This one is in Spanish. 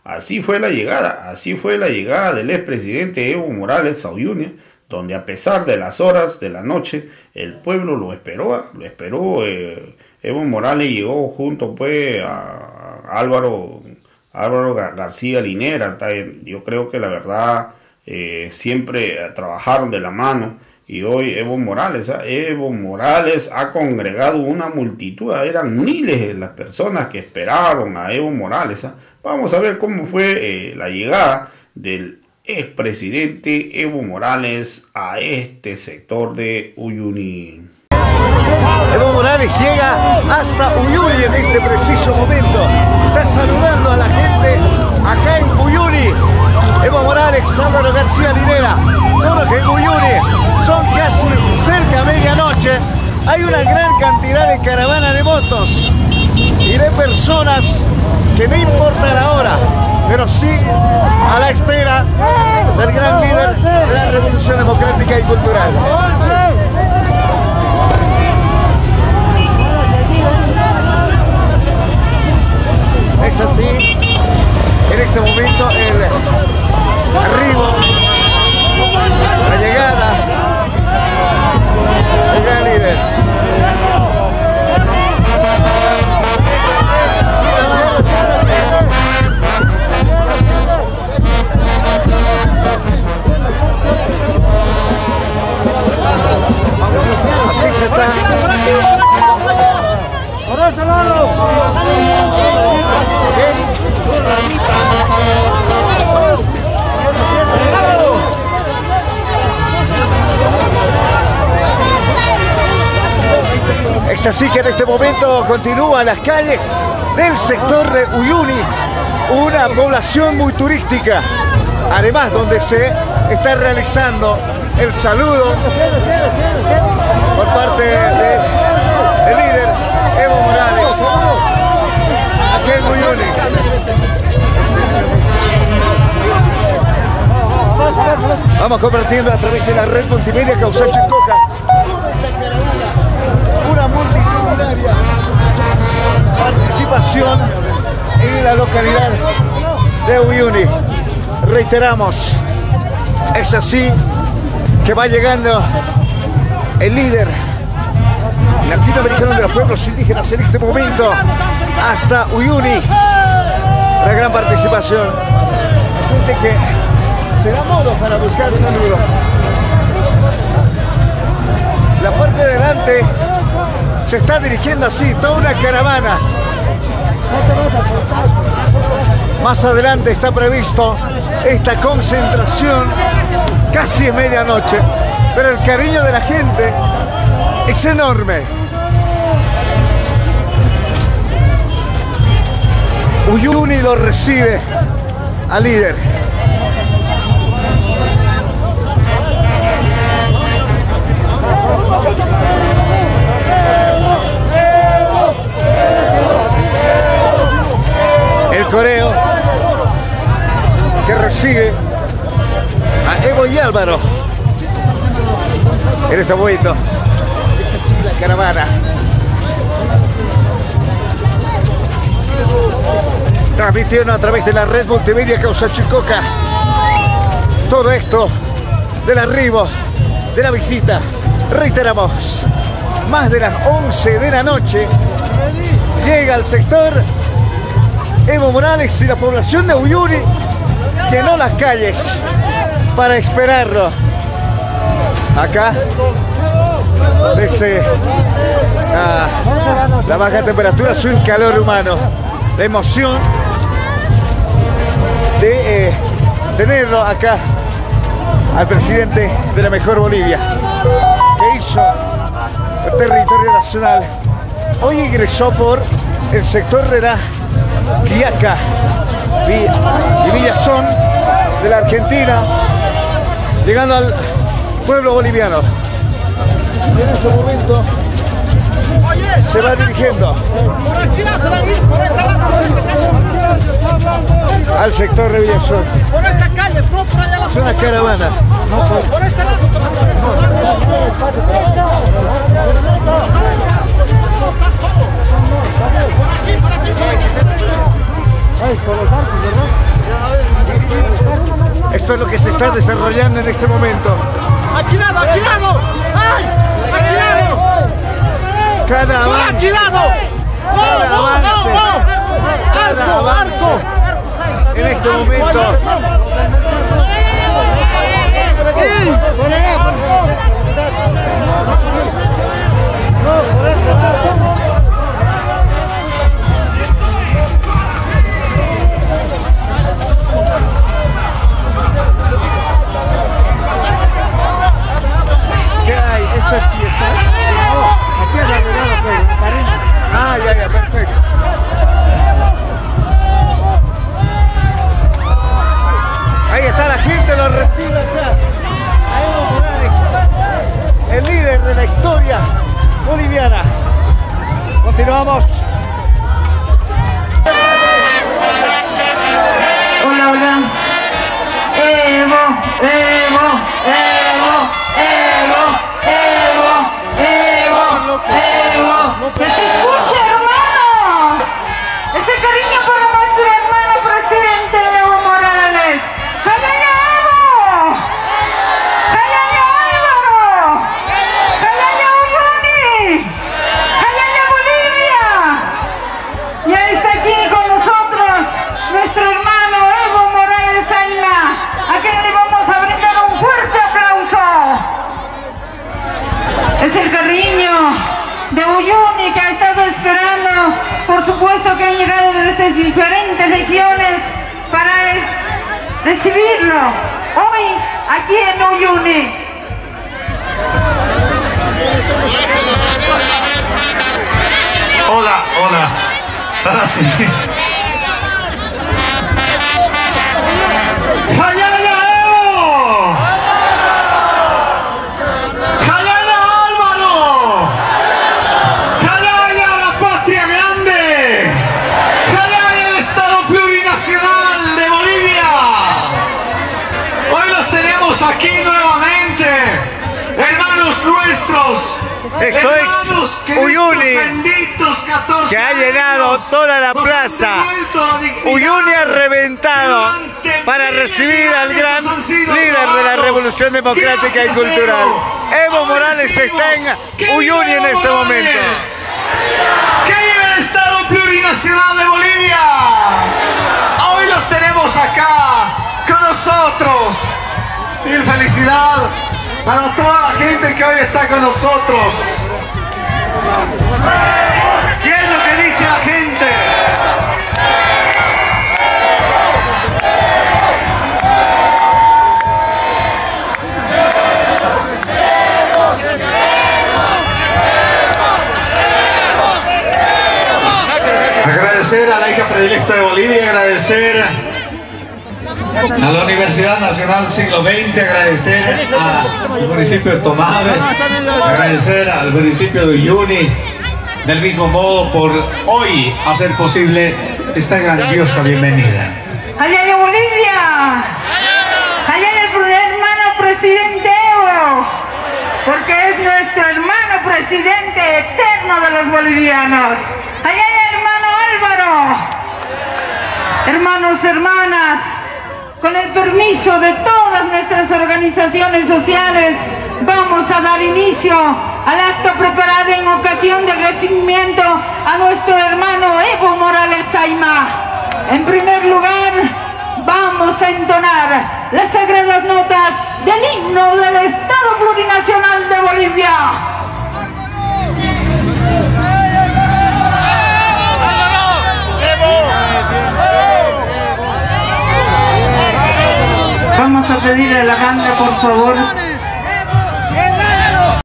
así fue la llegada del expresidente Evo Morales a Uyuni, donde a pesar de las horas de la noche, el pueblo lo esperó. Evo Morales llegó junto pues a Álvaro García Linera. Yo creo que la verdad siempre trabajaron de la mano. Y hoy Evo Morales ha congregado una multitud, eran miles las personas que esperaron a Evo Morales. Vamos a ver cómo fue la llegada del expresidente Evo Morales a este sector de Uyuni. Evo Morales llega hasta Uyuni en este preciso momento. Está saludando a la gente acá en Uyuni. Evo Morales, Álvaro García Linera, todos en Uyuni. Son casi cerca a medianoche. Hay una gran cantidad de caravanas de motos y de personas que no importa la hora, pero sí a la espera del gran líder de la Revolución Democrática y Cultural. Es así, en este momento el arribo, la llegada del gran líder. Así se está. Por este lado. Es así que en este momento continúan las calles del sector de Uyuni, una población muy turística, además donde se está realizando el saludo por parte del líder Evo Morales aquí en Uyuni. Vamos compartiendo a través de la red multimedia Causacho y Coca una multitudinaria participación en la localidad de Uyuni. Reiteramos, es así que va llegando el líder latinoamericano de los pueblos indígenas en este momento hasta Uyuni. La gran participación, gente que se da modo para buscar saludos. La parte de delante se está dirigiendo así, toda una caravana. Más adelante está previsto esta concentración, casi en medianoche, pero el cariño de la gente es enorme. Uyuni lo recibe al líder. El coreo que recibe a Evo y Álvaro en este momento. La caravana transmitiendo a través de la red multimedia Causacho y Coca todo esto del arribo, de la visita. Reiteramos, más de las 11 de la noche llega al sector Evo Morales y la población de Uyuni llenó las calles para esperarlo. Acá pese a la baja temperatura, es un calor humano, la emoción de tenerlo acá al presidente de la mejor Bolivia, que hizo el territorio nacional. Hoy ingresó por el sector de la Quiaca y Villazón de la Argentina, llegando al pueblo boliviano. En este momento se va dirigiendo al sector de Villazón. Por esta calle, por allá la es una caravana. Por este lado. Por aquí. Esto es lo que se está desarrollando en este momento. ¡Aquí lado, aquí lado! ¡Ay! ¡Aquí lado! Cada avance, ¡Aquí lado! cada avance en este momento. ¿Qué hay? ¿Estas piezas? No, aquí es arreglado, pues. Ah, ya, perfecto. Ahí está la gente, lo recibe acá. A Evo Morales, el líder de la historia boliviana. Continuamos. Hola, hola. Evo, Evo, Evo, Evo, Evo, Evo, Evo. ¡Que se escuche, hermanos! Ese cariño para nuestro hermano presidente Evo Morales. ¡Jayaña Evo! ¡Jayaña Álvaro! ¡Jayaña Uyuni! ¡Jayaña Bolivia! Ya está aquí con nosotros nuestro hermano Evo Morales Saima, a quien le vamos a brindar un fuerte aplauso. Es el cariño de Uyuni que ha estado esperando, por supuesto que han llegado desde diferentes regiones para recibirlo hoy aquí en Uyuni. Hola, hola. Ahora sí. ¡Jayaña Evo! ¡Jayaña Álvaro! ¡Jayaña la patria grande! ¡Jayaña el Estado plurinacional de Bolivia! Hoy los tenemos aquí nuevamente, hermanos nuestros. Esto es Uyuni, que ha llenado toda la plaza. Uyuni ha reventado para recibir al gran líder de la Revolución Democrática y Cultural. Evo Morales está en Uyuni en este momento. ¡Que vive el Estado plurinacional de Bolivia! Hoy los tenemos acá con nosotros. Mil felicidad para toda la gente que hoy está con nosotros. ¿Qué es lo que dice la gente? Agradecer a la hija predilecta de Bolivia, agradecer a la Universidad Nacional del Siglo XX, agradecer al municipio de Tomave, agradecer al municipio de Uyuni, del mismo modo por hoy hacer posible esta grandiosa bienvenida. ¡Jayaña Bolivia! ¡Jayaña el hermano presidente Evo! Porque es nuestro hermano presidente eterno de los bolivianos. ¡Jayaña hermano Álvaro! Hermanos, hermanas, con el permiso de todas nuestras organizaciones sociales, vamos a dar inicio al acto preparado en ocasión del recibimiento a nuestro hermano Evo Morales Saima. En primer lugar, vamos a entonar las sagradas notas del himno del Estado Plurinacional de Bolivia. Vamos a pedirle a la banda, por favor,